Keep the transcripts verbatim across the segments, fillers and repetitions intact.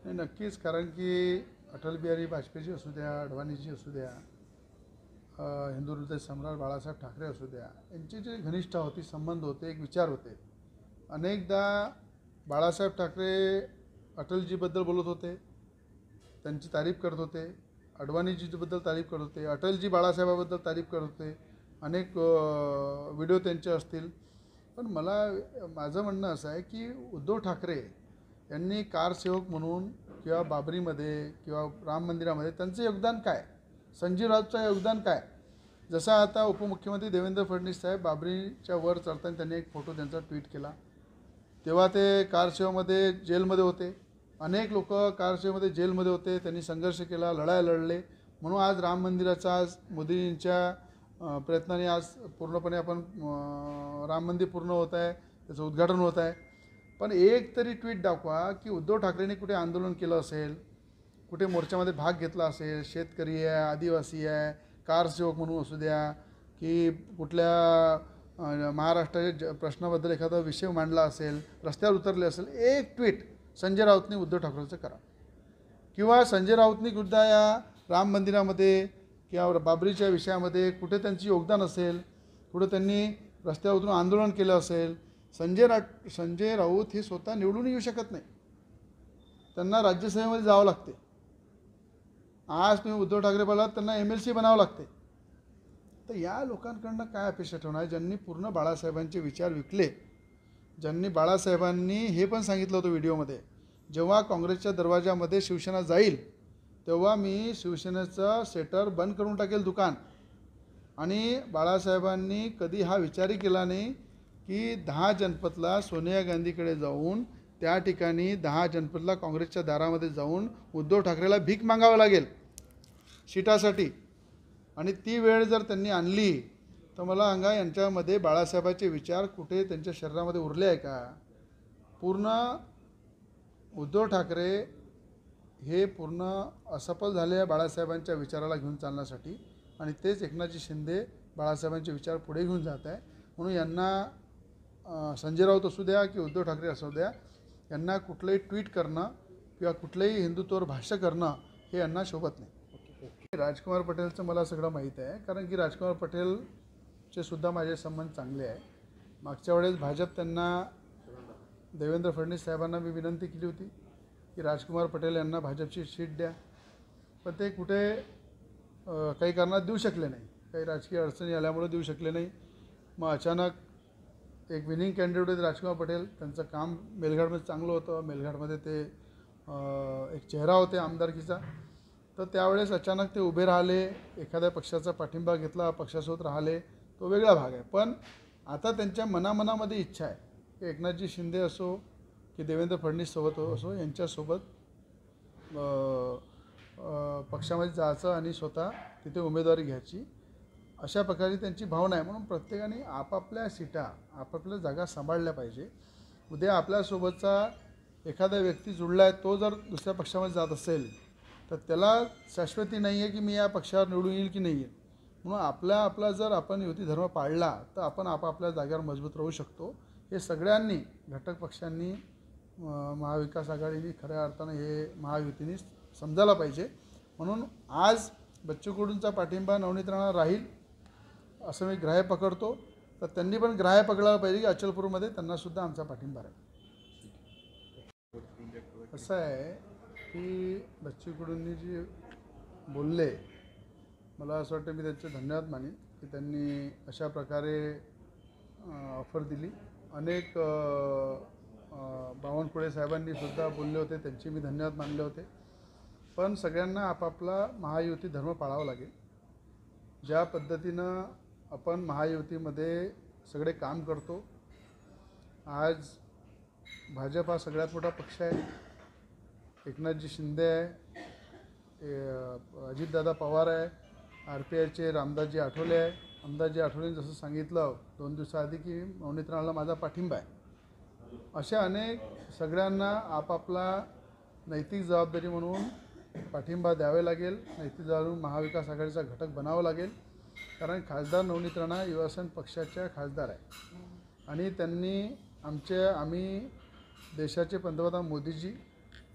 नाही, नक्कीच. कारण की अटल बिहारी वाजपेयीजी असू द्या, अडवाणीजी असू द्या, हिंदू हृदय सम्राट बाळासाहेब ठाकरे असू द्या, यांची जी घनिष्ठा होती, संबंध होते, एक विचार होते. अनेकदा बाळासाहेब ठाकरे अटलजीबद्दल बोलत होते, त्यांची तारीफ करत होते. अडवाणीजीबद्दल तारीफ करत होते. अटलजी बाळासाहेबाबद्दल तारीफ करत होते. अनेक व्हिडिओ त्यांचे असतील. पण मला माझं म्हणणं असं आहे की उद्धव ठाकरे यांनी कारसेवक म्हणून किंवा बाबरीमध्ये किंवा राम मंदिरामध्ये त्यांचं योगदान काय, संजय राऊतचं योगदान काय. जसं आता उपमुख्यमंत्री देवेंद्र फडणवीस साहेब बाबरीच्या वर चढताना त्यांनी एक फोटो त्यांचा ट्विट केला. तेव्हा ते कारसेवेमध्ये जेलमध्ये होते. अनेक लोक कारसेवेमध्ये जेलमध्ये होते. त्यांनी संघर्ष केला, लढाई लढले. म्हणून आज राम मंदिराचा आज मोदींच्या प्रयत्नाने आज पूर्णपणे आपण राम मंदिर पूर्ण होत आहे, त्याचं उद्घाटन होत आहे. पण एक तरी ट्विट दाखवा की उद्धव ठाकरेंनी कुठे आंदोलन केलं असेल, कुठे मोर्चामध्ये भाग घेतला असेल. शेतकरी आहे, आदिवासी आहे, कारसेवक म्हणून असू द्या, की कुठल्या महाराष्ट्राच्या प्रश्नाबद्दल एखादा विषय मांडला असेल, रस्त्यावर उतरले असेल, एक ट्विट संजय राऊतनी उद्धव ठाकरेंचं करा. किंवा संजय राऊतनी सुद्धा या राम मंदिरामध्ये किंवा बाबरीच्या विषयामध्ये कुठे त्यांचं योगदान असेल, कुठे त्यांनी रस्त्यावर उतरून आंदोलन केलं असेल. संजय रा संजय राऊत हे स्वतः निवडून येऊ शकत नाही, त्यांना राज्यसभेमध्ये जावं लागते. आज तुम्ही उद्धव ठाकरे बोलात, त्यांना एम एल सी बनावं लागते. तर या लोकांकडनं काय अपेक्षा ठेवणार, ज्यांनी पूर्ण बाळासाहेबांचे विचार विकले, ज्यांनी बाळासाहेबांनी हे पण सांगितलं होतं व्हिडिओमध्ये, जेव्हा काँग्रेसच्या दरवाजामध्ये शिवसेना जाईल तेव्हा मी शिवसेनेचं सेटर बंद करून टाकेल दुकान. आणि बाळासाहेबांनी कधी हा विचारही केला नाही की दहा जनपदला सोनिया गांधीकडे जाऊन त्या ठिकाणी दहा जनपदला काँग्रेसच्या दारामध्ये जाऊन उद्धव ठाकरेला भीक मागावं लागेल सीटासाठी. आणि ती वेळ जर त्यांनी आणली तर मला सांगा, यांच्यामध्ये बाळासाहेबांचे विचार कुठे त्यांच्या शरीरामध्ये उरले आहे का. पूर्ण उद्धव ठाकरे हे पूर्ण असफल झाले आहे बाळासाहेबांच्या विचाराला घेऊन चालण्यासाठी. आणि तेच एकनाथजी शिंदे बाळासाहेबांचे विचार पुढे घेऊन जात आहे. म्हणून यांना संजय राऊत असू द्या की उद्धव ठाकरे असू द्या, यांना कुठलंही ट्विट करणं किंवा कुठलंही हिंदुत्वावर भाष्य करणं हे यांना शोभत नाही. राजकुमार पटेलचं मला सगळं माहीत आहे, कारण की राजकुमार पटेलचे सुद्धा माझे संबंध चांगले आहे. मागच्या वेळेस भाजप त्यांना देवेंद्र फडणवीस साहेबांना मी विनंती केली होती की राजकुमार पटेल यांना भाजपची सीट द्या, पण ते कुठे काही कारणात देऊ शकले नाही, काही राजकीय अडचणी आल्यामुळे देऊ शकले नाही. मग अचानक एक विनिंग कॅन्डिडेट होते राजकुमार पटेल, त्यांचं काम मेलघाटमध्ये चांगलं होतं, मेलघाटमध्ये ते एक चेहरा होते आमदारकीचा. तर त्यावेळेस अचानक ते उभे राहिले, एखाद्या पक्षाचा पाठिंबा घेतला, पक्षासोबत राहिले, तो वेगळा भाग आहे. पण आता त्यांच्या मनामनामध्ये इच्छा आहे की एकनाथजी शिंदे असो की देवेंद्र फडणवीस सोबत असो, यांच्यासोबत पक्षामध्ये जायचं आणि स्वतः तिथे उमेदवारी घ्यायची, अशा प्रकारे त्यांची भावना आहे. म्हणून प्रत्येकाने आपापल्या सीटा, आपापल्या जागा सांभाळल्या पाहिजे. उद्या आपल्यासोबतचा एखादा व्यक्ती जुळला आहे, तो जर दुसऱ्या पक्षामध्ये जात असेल तर त्याला शाश्वती नाही आहे की मी या पक्षावर निवडून येईल की नाही येईल. म्हणून आपला आपला जर आपण युती धर्म पाळला तर आपण आपापल्या जागेवर मजबूत राहू शकतो. हे सगळ्यांनी, घटक पक्षांनी, महाविकास आघाडीने खऱ्या अर्थानं हे महायुतीने समजायला पाहिजे. म्हणून आज बच्चू कडूंचा पाठिंबा नवनीत राणा राहील असं मी ग्राह्य पकडतो. तर त्यांनी पण ग्राह्य पकडायला पाहिजे की अचलपूरमध्ये त्यांनासुद्धा आमचा पाठिंबा आहे. असं आहे की बच्चू कडूंनी जे बोलले, मला असं वाटतं मी त्यांचे धन्यवाद मानेन की त्यांनी अशा प्रकारे ऑफर दिली. अनेक बावनकुळे साहेबांनी सुद्धा बोलले होते, त्यांचे मी धन्यवाद मानले होते. पण सगळ्यांना आपापला महायुती धर्म पाळावा लागेल. ज्या पद्धतीनं आपण महायुतीमध्ये सगळे काम करतो, आज भाजप हा सगळ्यात मोठा पक्ष आहे, एकनाथजी शिंदे आहे, अजितदादा पवार आहे, आर पी आयचे रामदासजी आठवले आहे. रामदासजी आठवलेंनी जसं सांगितलं दोन दिवसाआधी की नवनीत राणाला माझा पाठिंबा आहे. अशा अनेक सगळ्यांना आपापला नैतिक जबाबदारी म्हणून पाठिंबा द्यावे लागेल, नैतिक जबाबदारी महाविकास आघाडीचा घटक बनावा लागेल. कारण खासदार नवनीत राणा युवासेना पक्षाच्या खासदार आहे आणि त्यांनी आमचे आम्ही देशाचे पंतप्रधान मोदीजी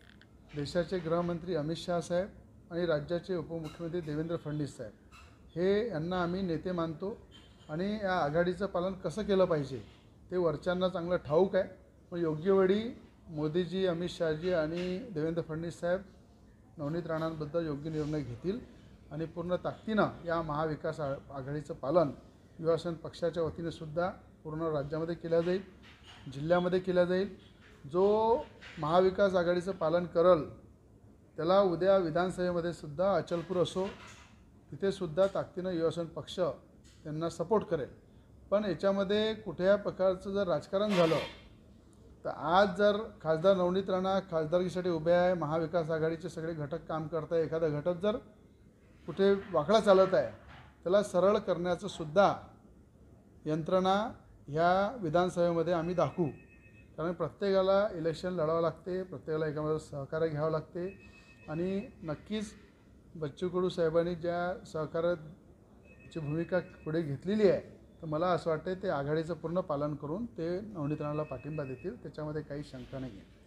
देशाचे गृहमंत्री अमित शहा साहेब आणि राज्याचे उपमुख्यमंत्री देवेंद्र फडणवीस साहेब हे यांना आम्ही नेते मानतो आणि या आघाडीचं पालन कसं केलं पाहिजे ते वरच्यांना चांगलं ठाऊक आहे. पण योग्य वेळी मोदीजी, अमित शहाजी आणि देवेंद्र फडणवीस साहेब नवनीत राणांबद्दल योग्य निर्णय घेतील आणि पूर्ण ताकदीनं या महाविकास आघाडीचं पालन युवासेना पक्षाच्या वतीने सुद्धा पूर्ण राज्यामध्ये केलं जाईल, जिल्ह्यामध्ये केलं जाईल. जो महाविकास आघाडीचं पालन करल त्याला उद्या विधानसभेमध्ये सुद्धा अचलपूर असो तिथे सुद्धा ताकदीनं युवासेना पक्ष त्यांना सपोर्ट करेल. पण याच्यामध्ये कुठल्या प्रकारचं जर राजकारण झालं तर आज जर खासदार नवनीत राणा खासदारकीसाठी उभे आहे, महाविकास आघाडीचे सगळे घटक काम करत आहे, एखादा घटक जर कुठे वाकडा चालत आहे त्याला सरळ करण्याचं सुद्धा यंत्रणा ह्या विधानसभेमध्ये आम्ही दाखवू. कारण प्रत्येकाला इलेक्शन लढावं लागते, प्रत्येकाला एकामध्ये सहकार्य घ्यावं लागते आणि नक्कीच बच्चू कडू साहेबांनी ज्या सहकार्याची भूमिका पुढे घेतलेली आहे तर मला असं वाटतं ते आघाडीचं पूर्ण पालन करून ते नवनीत राणाला पाठिंबा देतील, त्याच्यामध्ये काही शंका नाही आहे.